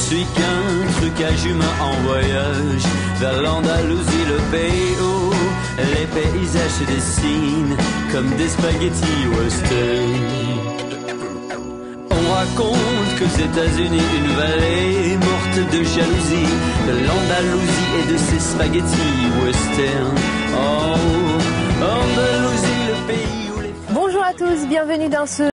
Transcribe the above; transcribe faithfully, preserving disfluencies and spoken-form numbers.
suis qu'un trucage humain en voyage vers l'Andalousie, le pays où les paysages se dessinent comme des spaghettis western. On raconte qu'aux États-Unis, une vallée morte de jalousie, de l'Andalousie et de ses spaghettis western. Oh, Andalousie, le pays où les... Bonjour à tous, bienvenue dans ce